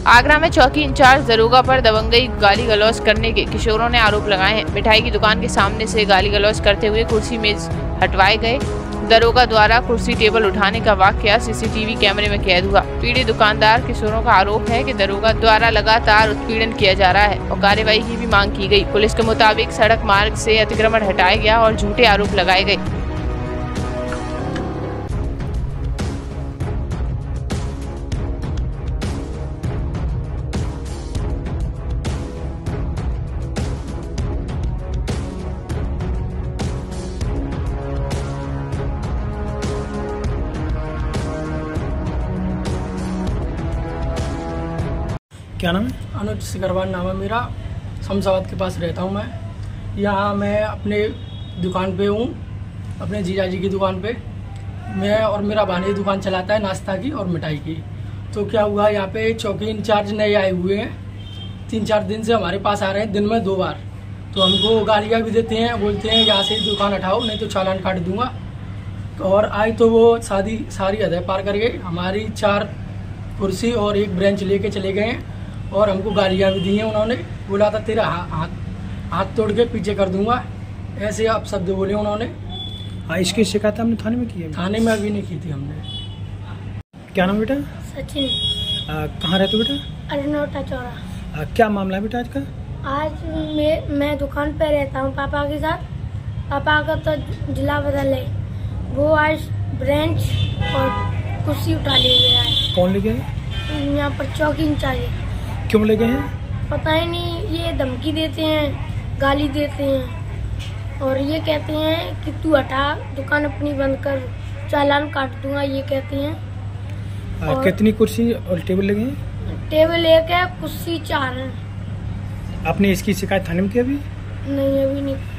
आगरा में चौकी इंचार्ज दरोगा पर दबंगई गाली गलौज करने के किशोरों ने आरोप लगाए हैं। मिठाई की दुकान के सामने से गाली गलौज करते हुए कुर्सी मेज हटवाए गए। दरोगा द्वारा कुर्सी टेबल उठाने का वाकया सीसीटीवी कैमरे में कैद हुआ। पीड़ित दुकानदार किशोरों का आरोप है कि दरोगा द्वारा लगातार उत्पीड़न किया जा रहा है और कार्रवाई की भी मांग की गई। पुलिस के मुताबिक सड़क मार्ग से अतिक्रमण हटाया गया और झूठे आरोप लगाए गए। क्या नाम है? अनुज सिकरवान नाम है मेरा। शमशाबाद के पास रहता हूँ मैं। यहाँ मैं अपने दुकान पे हूँ, अपने जीजा जी की दुकान पे। मैं और मेरा भाई दुकान चलाता है नाश्ता की और मिठाई की। तो क्या हुआ, यहाँ पे चौकी इंचार्ज नए आए हुए हैं, 3-4 दिन से हमारे पास आ रहे हैं, दिन में 2 बार। तो हमको गालियाँ भी देते हैं, बोलते हैं यहाँ से दुकान हटाओ नहीं तो चालान काट दूँगा। और आज तो वो सारी हदें पार कर गए। हमारी 4 कुर्सी और 1 ब्रेंच लेके चले गए हैं और हमको गालियाँ भी दी हैं। उन्होंने बोला था तेरा हाथ तोड़ के पीछे कर दूंगा, ऐसे आप शब्द बोले उन्होंने। इसकी शिकायत हमने थाने में की है? थाने में अभी नहीं की थी हमने। क्या नाम बेटा? सचिन। कहाँ रहते बेटा? अरनोटा चौरा। क्या मामला है बेटा आज का? आज मैं दुकान पे रहता हूँ पापा के साथ। पापा का तो जिला बदल है, वो आज ब्रेंच और कुर्सी उठा ले गया है। कौन ले गया? यहाँ पर चौकी इंचार्ज। क्यों ले गए हैं? पता ही नहीं, ये धमकी देते हैं, गाली देते हैं और ये कहते हैं कि तू हटा, दुकान अपनी बंद कर, चालान काट दूंगा, ये कहते हैं। कितनी कुर्सी और टेबल लगे हैं? टेबल 1 है, कुर्सी 4 है। आपने इसकी शिकायत थाने में की अभी? नहीं, अभी नहीं।